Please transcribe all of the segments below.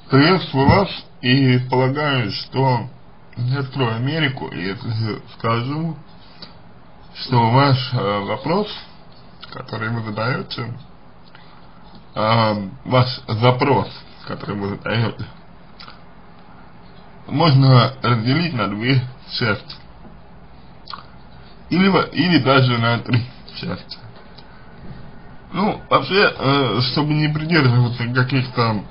Приветствую вас и полагаю, что не открою Америку, если скажу, что ваш вопрос, который вы задаете, ваш запрос, который вы задаете, можно разделить на две части, или даже на три части. Ну, вообще, чтобы не придерживаться каких-то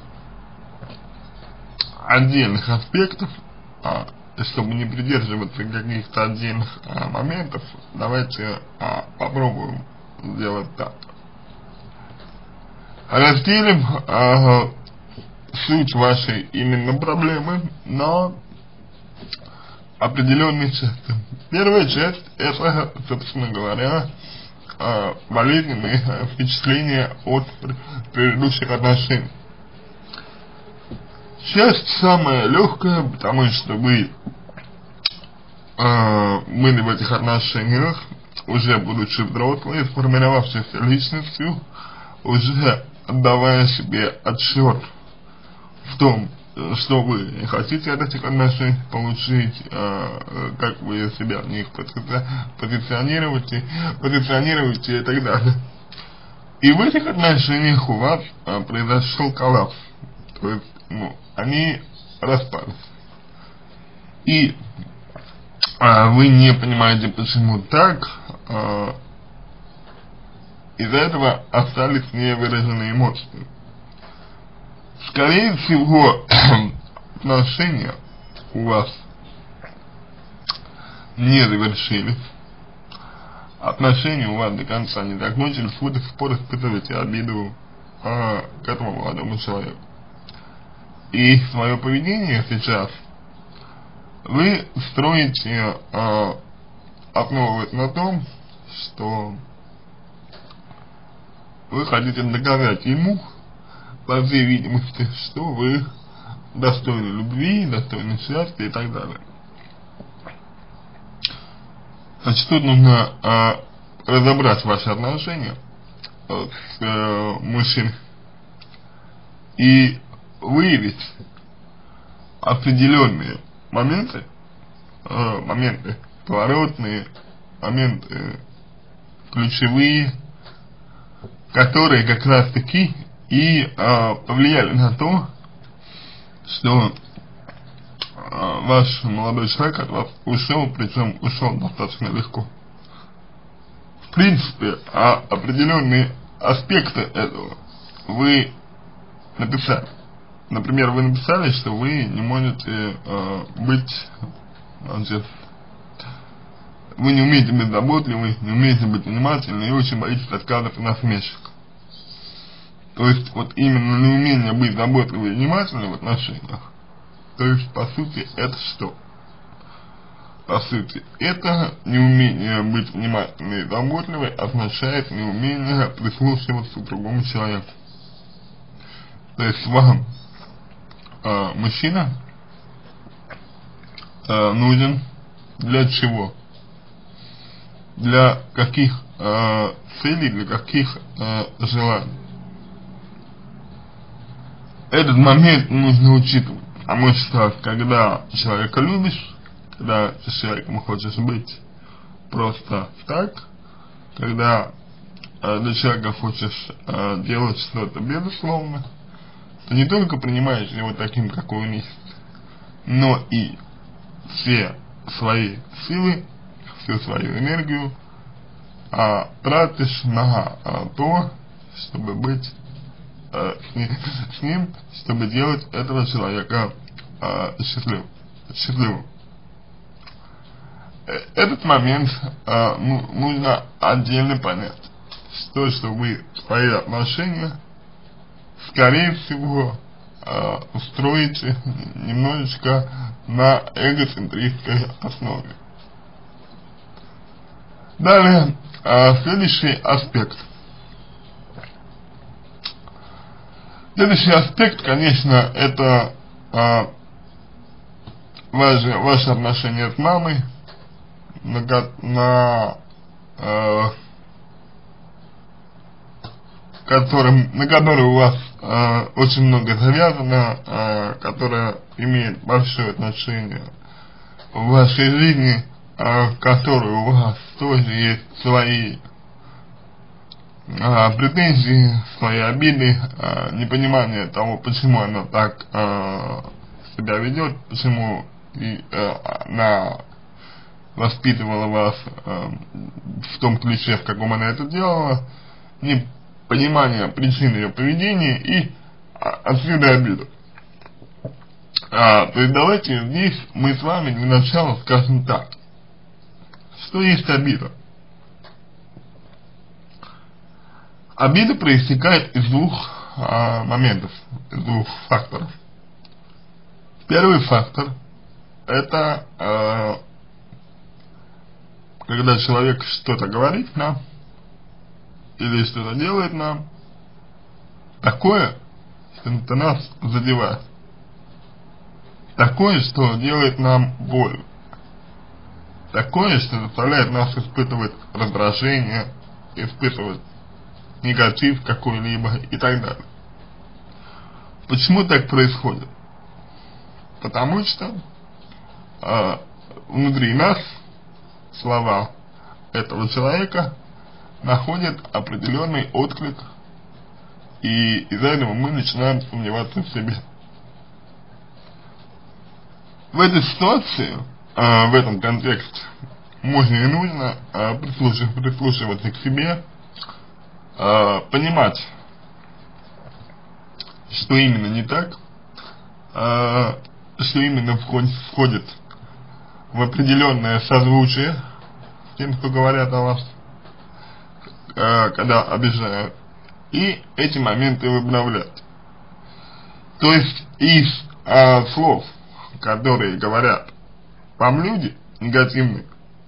отдельных аспектов, чтобы не придерживаться каких-то отдельных моментов, давайте попробуем сделать так. Разделим суть вашей именно проблемы на определенные части. Первая часть — это, собственно говоря, болезненные впечатления от предыдущих отношений. Часть самая легкая, потому что вы были в этих отношениях, уже будучи взрослой, сформировавшейся личностью, уже отдавая себе отсчет в том, что вы хотите от этих отношений получить, как вы себя в них позиционируете и так далее. И в этих отношениях у вас произошел коллапс, то есть, они распались. И вы не понимаете, почему так, из-за этого остались невыраженные эмоции. Скорее всего, отношения у вас не завершились, отношения у вас до конца не закончились, вы до сих пор испытываете обиду к этому молодому человеку. И свое поведение сейчас вы строите, основываясь на том, что вы хотите доказать ему, по всей видимости, что вы достойны любви, достойны счастья и так далее. Значит, тут нужно разобрать ваши отношения с мужчиной и выявить определенные моменты, поворотные, моменты ключевые, которые как раз таки и повлияли на то, что ваш молодой человек от вас ушел, причем ушел достаточно легко. В принципе, определенные аспекты этого вы написали. Например, вы написали, что вы не можете быть, значит, вы не умеете быть заботливы, не умеете быть внимательны и очень боитесь отказов и насмешек. То есть, вот именно неумение быть заботливой и внимательной в отношениях, то есть, по сути, это что? По сути, это неумение быть внимательной и заботливой означает неумение прислушиваться к другому человеку. То есть, вам мужчина нужен для чего? Для каких целей, для каких желаний? Этот момент нужно учитывать, потому что когда человека любишь, когда с человеком хочешь быть просто так, когда для человека хочешь делать что-то безусловно, ты не только принимаешь его таким, какой он есть, но и все свои силы, всю свою энергию тратишь на то, чтобы быть с ним, чтобы делать этого человека счастливым. Этот момент нужно отдельно понять, что вы свои отношения скорее всего устроите немножечко на эгоцентристской основе. Далее, следующий аспект. Следующий аспект, конечно, это ваши отношения с мамой, на который у вас очень много завязано, которая имеет большое отношение в вашей жизни, в которой у вас тоже есть свои претензии, свои обиды, непонимание того, почему она так себя ведет, почему она воспитывала вас в том ключе, в каком она это делала, непонимание причин ее поведения и отсюда обида. То есть давайте здесь мы с вами для начала скажем так, что есть обида. Обида проистекает из двух моментов, из двух факторов. Первый фактор — это когда человек что-то говорит нам или что-то делает нам такое, что это нас задевает, такое, что делает нам боль, такое, что заставляет нас испытывать раздражение, испытывать негатив какой-либо и так далее. Почему так происходит? Потому что внутри нас слова этого человека находят определенный отклик, и из-за этого мы начинаем сомневаться в себе. В этой ситуации, в этом контексте, можно и нужно прислушиваться к себе, понимать, что именно не так, что именно входит в определенное созвучие с тем, кто говорят о вас, когда обижают, и эти моменты выправлять. То есть из слов, которые говорят вам люди негативных,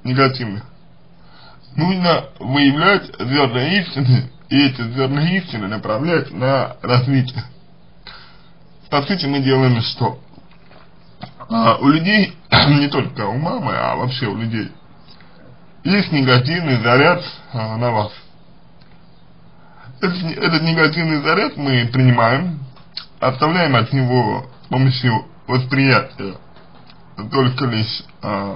нужно выявлять зерна истины, и эти зерна истины направлять на развитие. По сути, мы делаем что? У людей, не только у мамы, а вообще у людей, есть негативный заряд на вас. Этот негативный заряд мы принимаем, оставляем от него с помощью восприятия только лишь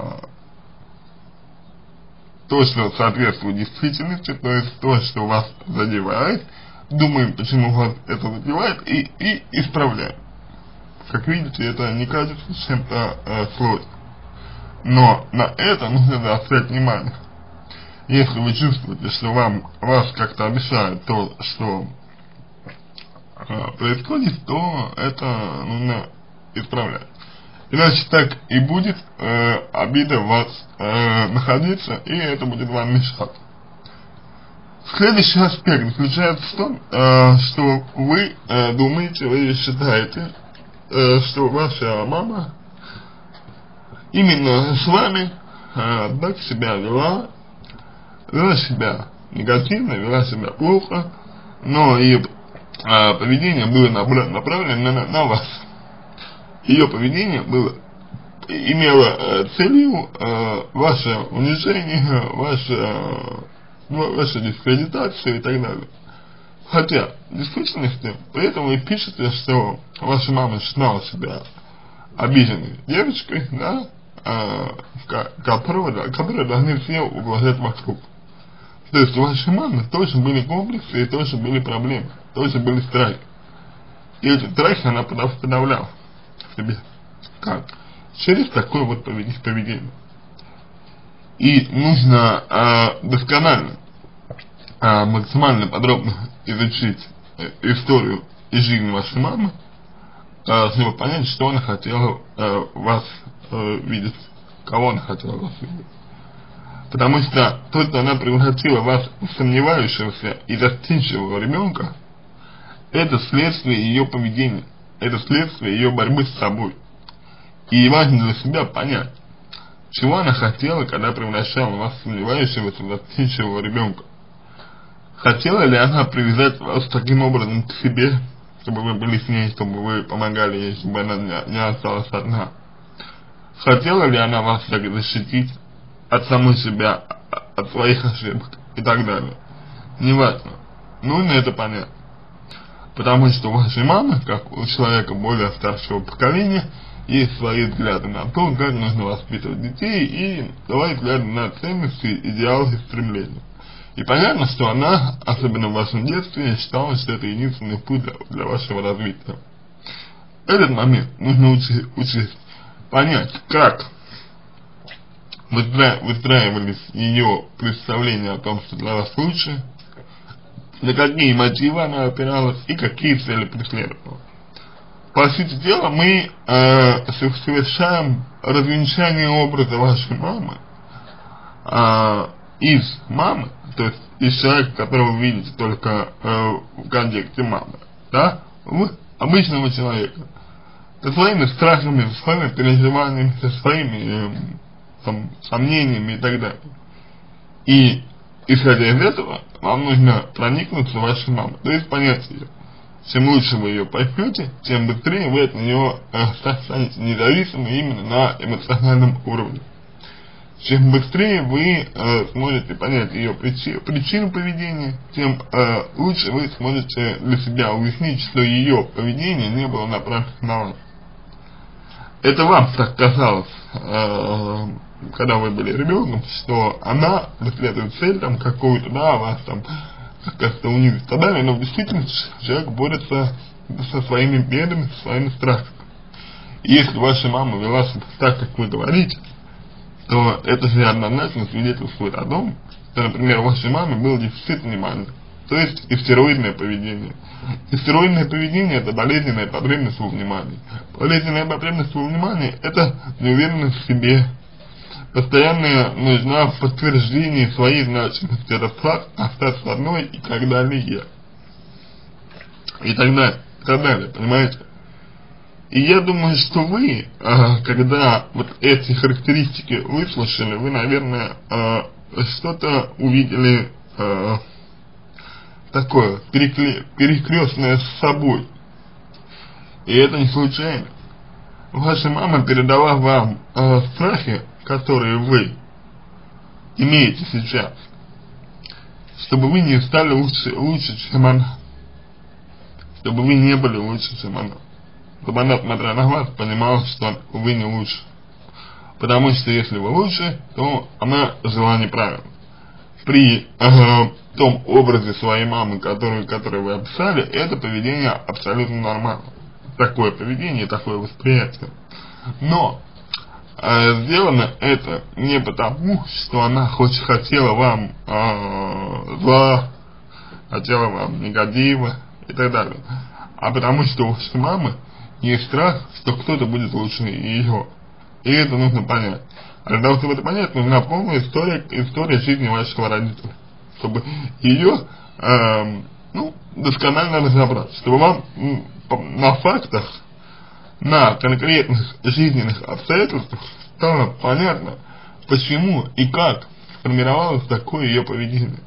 то, что соответствует действительности, то есть то, что вас задевает, думаем, почему вас это задевает, и исправляем. Как видите, это не кажется чем-то сложным. Но на это нужно заострять внимание. Если вы чувствуете, что вас как-то обижает то, что происходит, то это нужно исправлять. Иначе так и будет обида в вас находиться, и это будет вам мешать. Следующий аспект заключается в том, что вы думаете, вы считаете, что ваша мама именно с вами так себя вела себя негативно, вела себя плохо, но ее поведение было направлено на вас. Ее поведение имело целью ваше унижение, вашу дискредитацию и так далее. Хотя, в действительности, при этом вы пишете, что ваша мама считала себя обиженной девочкой, да, которой должны все ублажать вокруг. То есть у вашей мамы тоже были комплексы и тоже были проблемы, тоже были страхи. И эти страхи она подавляла в себе. Как? Через такое вот поведение. И нужно досконально, максимально подробно изучить историю и жизнь вашей мамы, чтобы понять, что она хотела вас видеть, кого она хотела вас видеть. Потому что то, что она превратила вас в сомневающегося и застенчивого ребенка, это следствие ее поведения, это следствие ее борьбы с собой. И важно для себя понять, чего она хотела, когда превращала вас в сомневающегося и застенчивого ребенка. Хотела ли она привязать вас таким образом к себе, чтобы вы были с ней, чтобы вы помогали ей, чтобы она не осталась одна? Хотела ли она вас так защитить от самой себя, от своих ошибок и так далее? Неважно. Нужно это понять. Потому что у вашей мамы, как у человека более старшего поколения, есть свои взгляды на то, как нужно воспитывать детей, и свои взгляды на ценности, идеалы и стремления. И понятно, что она, особенно в вашем детстве, считала, что это единственный путь для вашего развития. Этот момент нужно учесть, понять, как выстраивались ее представления о том, что для вас лучше, на какие мотивы она опиралась и какие цели преследовала. По сути дела, мы совершаем развенчание образа вашей мамы из мамы, то есть из человека, которого вы видите только в контексте мамы, да, в обычного человека, со своими страхами, со своими переживаниями, со своими сомнениями и так далее. И исходя из этого, вам нужно проникнуться в вашу маму, то есть понять ее. Чем лучше вы ее поймете, тем быстрее вы от нее станете независимы именно на эмоциональном уровне. Чем быстрее вы сможете понять ее причину поведения, тем лучше вы сможете для себя уяснить, что ее поведение не было направлено на вас. Это вам так казалось, когда вы были ребенком, что она преследует цель там какую-то, да, вас там как-то унизить и так далее, но в действительности человек борется со своими бедами, со своими страхами. И если ваша мама вела себя так, как вы говорите, то это же однозначно свидетельствует о том, что, например, у вашей мамы был дефицит внимания, то есть истероидное поведение. Истероидное поведение – это болезненная потребность во внимании. Болезненная потребность во внимании – это неуверенность в себе, постоянная нужна в подтверждении своей значимости, это факт остаться одной и так далее. И так далее, понимаете? И я думаю, что вы, когда вот эти характеристики выслушали, вы, наверное, что-то увидели такое, перекрестное с собой. И это не случайно. Ваша мама передала вам страхи, которые вы имеете сейчас, чтобы вы не стали лучше, чем она. Чтобы вы не были лучше, чем она. Чтобы она, смотря на вас, понимала, что вы не лучше. Потому что если вы лучше, то она жила неправильно. При том образе своей мамы, который вы описали, это поведение абсолютно нормально. Такое поведение, такое восприятие. Но сделано это не потому, что она хотела вам зла, хотела вам негатива и так далее, а потому что у вашей мамы есть страх, что кто-то будет лучше ее. И это нужно понять. А для того, чтобы это понять, нужна полная история жизни вашего родителя. Чтобы ее досконально разобрать. Чтобы вам на фактах, на конкретных жизненных обстоятельствах стало понятно, почему и как сформировалось такое ее поведение.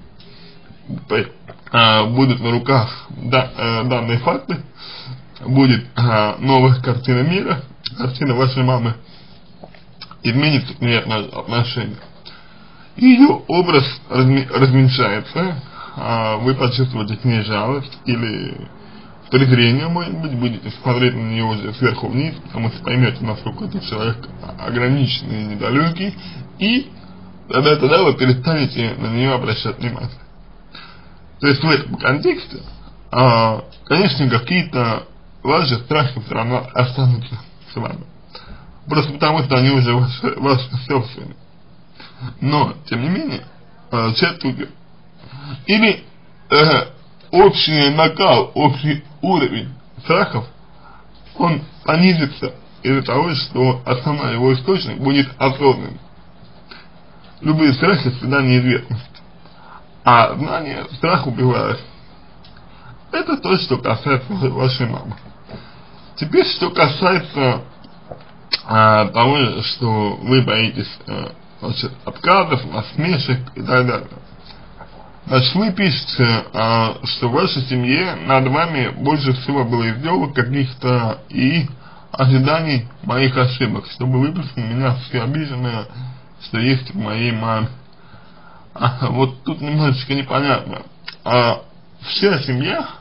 Будут на руках данные факты, будет новая картина мира, картина вашей мамы изменится к ней отношение. Ее образ размельчается, вы почувствуете к ней жалость или презрение, может быть, будете смотреть на нее уже сверху вниз, потому что поймете, насколько этот человек ограниченный и недалекий, и тогда вы перестанете на нее обращать внимание. То есть в этом контексте, конечно, какие-то ваши страхи все равно останутся с вами. Просто потому, что они уже ваши собственные. Но, тем не менее, часть уйдет. Или общий накал, общий уровень страхов, он понизится из-за того, что основной его источник будет осознанным. Любые страхи всегда неизвестность. А знание страх убивает. Это то, что касается вашей мамы. Теперь, что касается того, что вы боитесь отказов, насмешек и так далее. Значит, вы пишете, что в вашей семье над вами больше всего было издевок каких-то и ожиданий моих ошибок, чтобы выпустить меня все обиженное, что есть в моей маме. Вот тут немножечко непонятно. Вся семья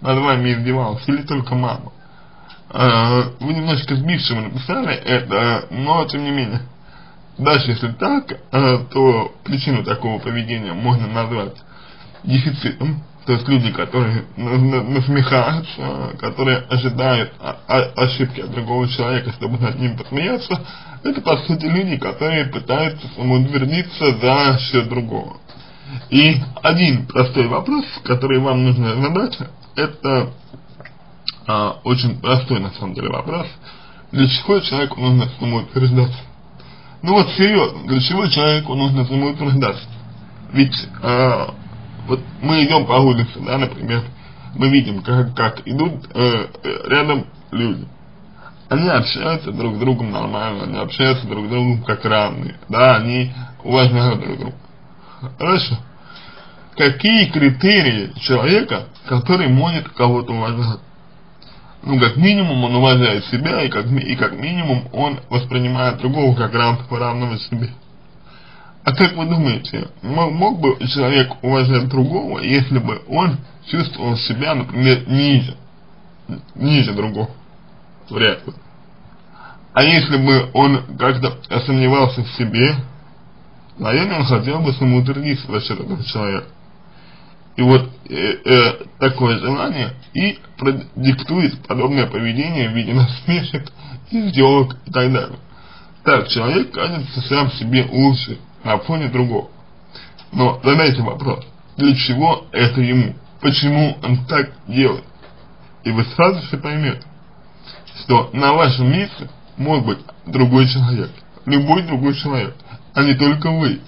над вами издевалась, или только мама. Вы немножко сбивчиво написали это, но тем не менее. Даже если так, то причину такого поведения можно назвать дефицитом. То есть люди, которые насмехаются, которые ожидают ошибки от другого человека, чтобы над ним посмеяться, это по сути люди, которые пытаются самоутвердиться за счет другого. И один простой вопрос, который вам нужно задать, это очень простой на самом деле вопрос. Для чего человеку нужно самоутверждаться? Ну вот серьезно, для чего человеку нужно самоутверждаться? Ведь вот мы идем по улице, да, например, мы видим, как идут рядом люди. Они общаются друг с другом нормально, они общаются друг с другом как равные, да, они уважают друг друга. Хорошо. Какие критерии человека, который может кого-то уважать? Ну, как минимум, он уважает себя, и как минимум, он воспринимает другого как равного себе. А как вы думаете, мог бы человек уважать другого, если бы он чувствовал себя, например, ниже другого? Вряд ли. А если бы он как-то сомневался в себе, наверное, он хотел бы самоутвердиться за счет этого человека. И вот такое желание и диктует подобное поведение в виде насмешек, издевок и так далее. Так человек кажется сам себе лучше на фоне другого. Но задайте вопрос, для чего это ему? Почему он так делает? И вы сразу же поймете, что на вашем месте мог быть другой человек. Любой другой человек, а не только вы.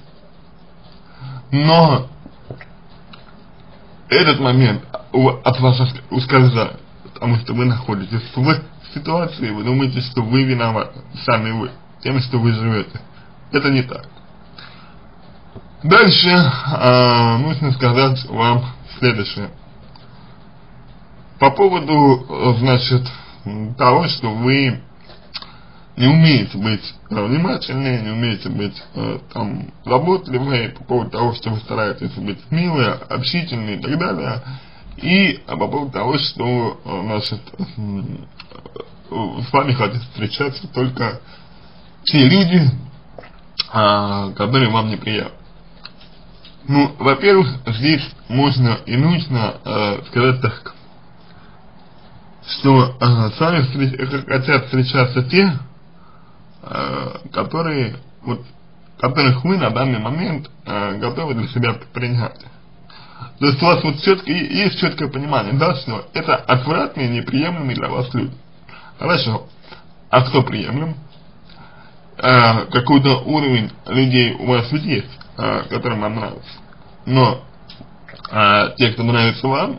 Но этот момент от вас ускользает, потому что вы находитесь в ситуации, вы думаете, что вы виноваты, сами вы, тем, что вы живете. Это не так. Дальше нужно сказать вам следующее. По поводу, значит, того, что вы не умеете быть внимательны, не умеете быть там заботливы, по поводу того, что вы стараетесь быть милые, общительны и так далее, и по поводу того, что, значит, с вами хотят встречаться только те люди, которые вам неприятны. Ну, во-первых, здесь можно и нужно сказать так, что с вами хотят встречаться те, которых вы на данный момент готовы для себя принять. То есть у вас вот есть четкое понимание, да, что это отвратные, неприемлемые для вас люди. Хорошо. А кто приемлем? Какой-то уровень людей у вас ведь есть, которым вам нравится. Но те, кто нравится вам,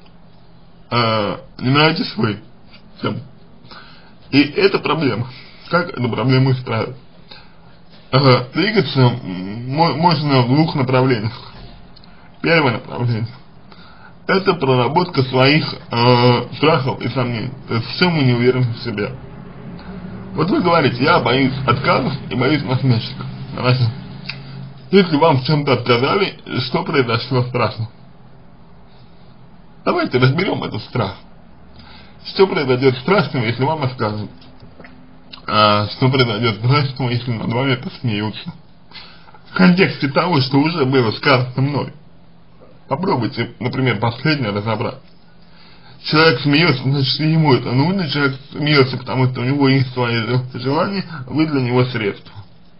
не нравитесь вы. И это проблема. Как эту проблему исправить? Двигаться можно в двух направлениях. Первое направление — это проработка своих страхов и сомнений. То есть в чем вы не уверены в себе. Вот вы говорите, я боюсь отказов и боюсь насмешек. Хорошо. Если вам в чем-то отказали, что произошло страшно? Давайте разберем этот страх. Что произойдет страшного, если вам откажут? Что произойдет страшного, если над вами посмеются? В контексте того, что уже было сказано мной. Попробуйте, например, последнее разобрать. Человек смеется, значит, ему это нужно, человек смеется, потому что у него есть свои желания, вы для него средства.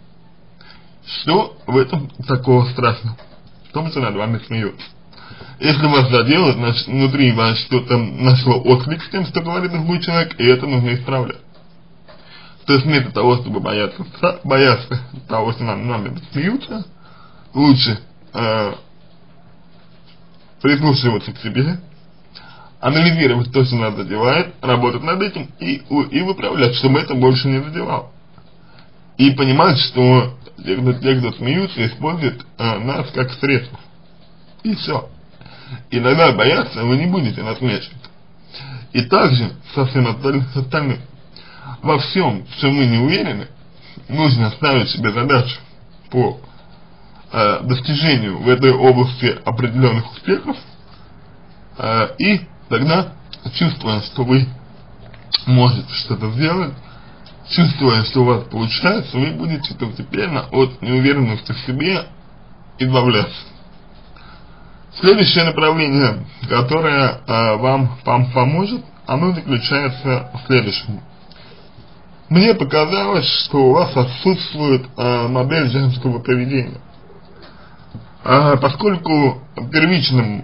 Что в этом такого страшного? В том, что над вами смеются. Если вас задело, значит, внутри вас что-то нашло отклик с тем, что говорит другой человек, и это нужно исправлять. То есть вместо того, чтобы бояться того, что над нами смеются, лучше прислушиваться к себе, анализировать то, что нас задевает, работать над этим и выправлять, чтобы это больше не задевало. И понимать, что те, кто смеются, используют нас как средство. И все. И тогда бояться вы не будете насмешек. И также со всем остальным. Во всем, в чем мы не уверены, нужно ставить себе задачу по достижению в этой области определенных успехов и Тогда, чувствуя, что вы можете что-то сделать, чувствуя, что у вас получается, вы будете постепенно от неуверенности в себе избавляться. Следующее направление, которое вам поможет, оно заключается в следующем. Мне показалось, что у вас отсутствует модель женского поведения. Поскольку первичным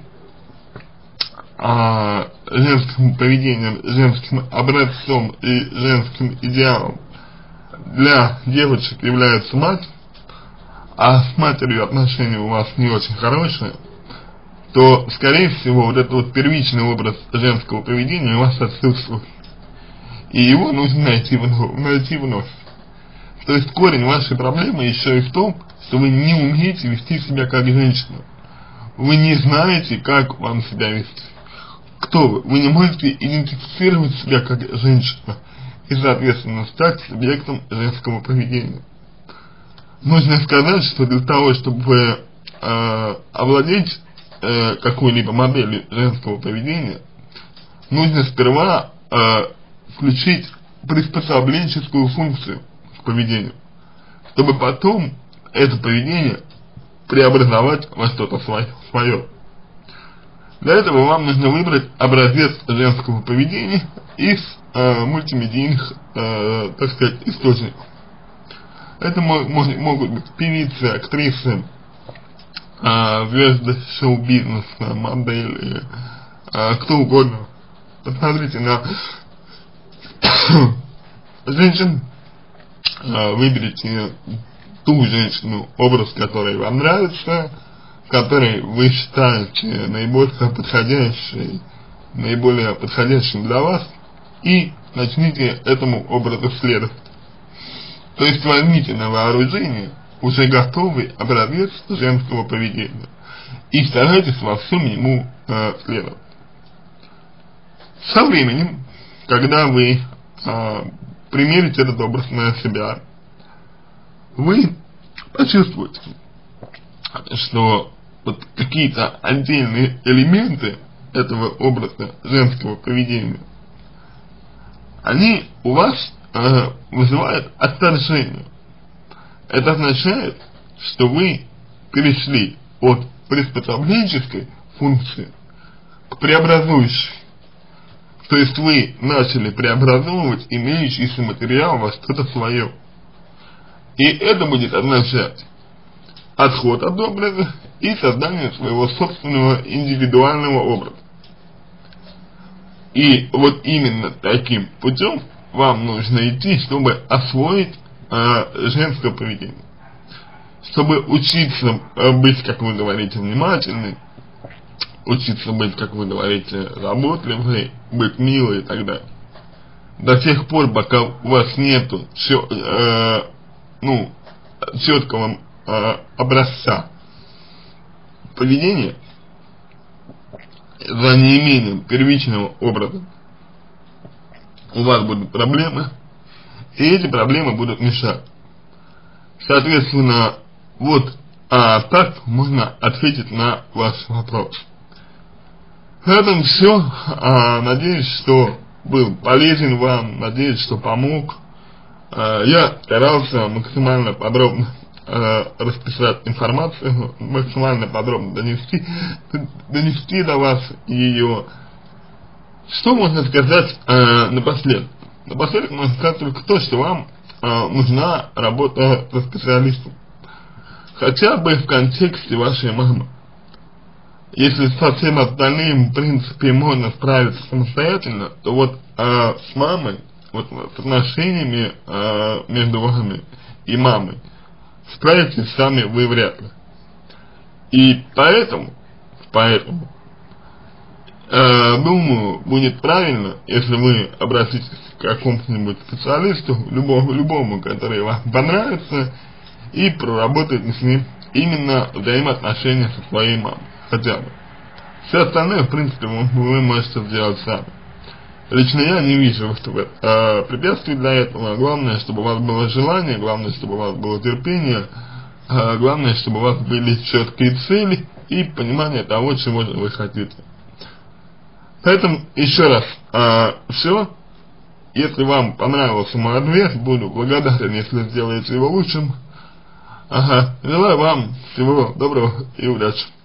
женским поведением, женским образцом и женским идеалом для девочек является мать, а с матерью отношения у вас не очень хорошие, то, скорее всего, вот этот вот первичный образ женского поведения у вас отсутствует. И его нужно найти вновь. То есть корень вашей проблемы еще и в том, что вы не умеете вести себя как женщина. Вы не знаете, как вам себя вести. Кто вы? Вы не можете идентифицировать себя как женщина и, соответственно, стать субъектом женского поведения. Нужно сказать, что для того, чтобы овладеть какой-либо моделью женского поведения, нужно сперва включить приспособленческую функцию к поведению, чтобы потом это поведение преобразовать во что-то свое. Для этого вам нужно выбрать образец женского поведения из мультимедийных, так сказать, источников. Это могут быть певицы, актрисы, звезды шоу-бизнеса, модели, кто угодно. Посмотрите на женщин, выберите ту женщину, образ которой вам нравится, который вы считаете наиболее подходящим для вас, и начните этому образу следовать. То есть возьмите на вооружение уже готовый образец женского поведения и старайтесь во всем ему следовать. Со временем, когда вы примерите этот образ на себя, вы почувствуете, что вот какие-то отдельные элементы этого образа женского поведения, они у вас вызывают отторжение. Это означает, что вы перешли от приспособленческой функции к преобразующей. То есть вы начали преобразовывать имеющийся материал во что-то свое. И это будет означать отход от образа и создание своего собственного индивидуального образа. И вот именно таким путем вам нужно идти, чтобы освоить женское поведение. Чтобы учиться быть, как вы говорите, внимательной, учиться быть, как вы говорите, заботливой, быть милой и так далее. До тех пор, пока у вас нету четкого образца поведения, за неимением первичного образа, у вас будут проблемы, и эти проблемы будут мешать. Соответственно, вот так можно ответить на ваш вопрос. На этом все. Надеюсь, что был полезен вам, надеюсь, что помог. Я старался максимально подробно расписать информацию, максимально подробно донести до вас ее. Что можно сказать напоследок? Напоследок можно сказать только то, что вам нужна работа со специалистом. Хотя бы в контексте вашей мамы. Если со всем остальным, в принципе, можно справиться самостоятельно, то вот с мамой, вот с отношениями между вами и мамой, справитесь сами вы вряд ли. И поэтому, думаю, будет правильно, если вы обратитесь к какому-нибудь специалисту, любому, который вам понравится, и проработаете с ним именно взаимоотношения со своей мамой, хотя бы. Все остальное, в принципе, вы можете сделать сами. Лично я не вижу препятствий для этого. Главное, чтобы у вас было желание, главное, чтобы у вас было терпение, главное, чтобы у вас были четкие цели и понимание того, чего же вы хотите. Поэтому еще раз, все. Если вам понравился мой ответ, буду благодарен, если сделаете его лучшим. Желаю вам всего доброго и удачи.